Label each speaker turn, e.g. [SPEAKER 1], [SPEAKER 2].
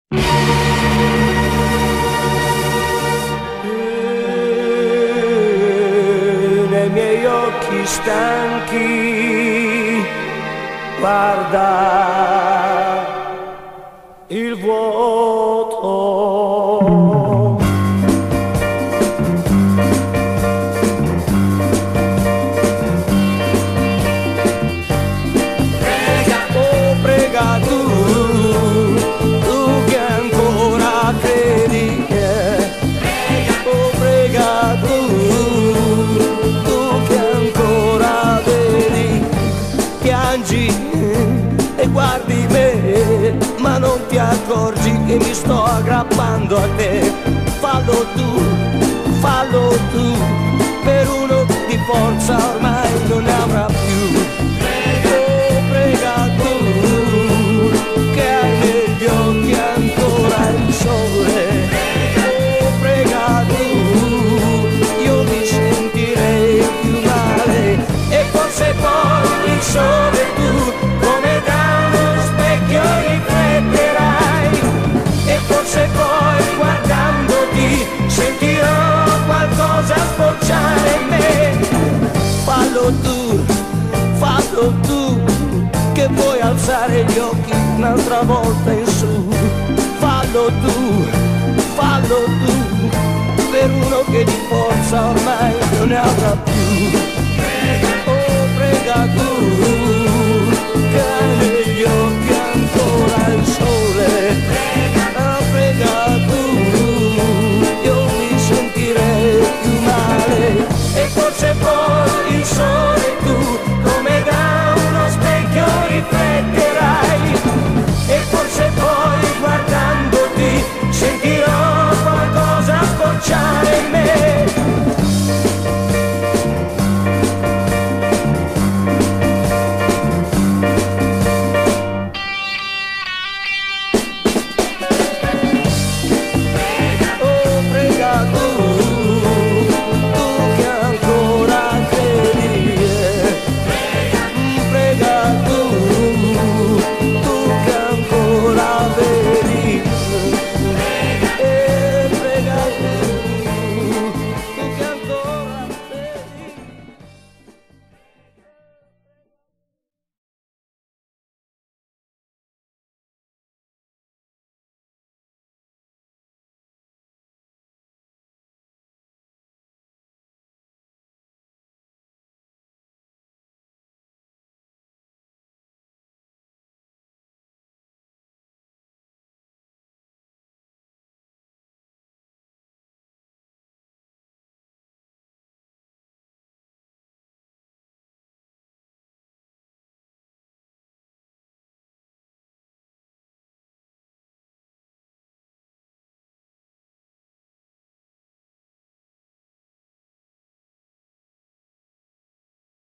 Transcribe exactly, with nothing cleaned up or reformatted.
[SPEAKER 1] Nei miei occhi stanchi guarda il vuoto. Prega, oh prega tu, tu che ancora credi, eh. Prega, oh prega tu, tu che ancora vedi, piangi e guardi me, ma non ti accorgi che mi sto aggrappando a te. Fallo tu, fallo tu, per uno di forza ormai non ne avrà più. Oh prega tu, che hai negli occhi ancora il sole. Oh prega tu, io mi sentirei più male. E forse poi il sole tu come da uno specchio rifletterai, e forse poi guardandoti sentirò qualcosa sbocciare in me. Fallo tu, fallo tu, che vuoi alzare gli occhi un'altra volta in su. Fallo tu, fallo tu, per uno che di forza ormai non ne avrà più. Oh prega tu,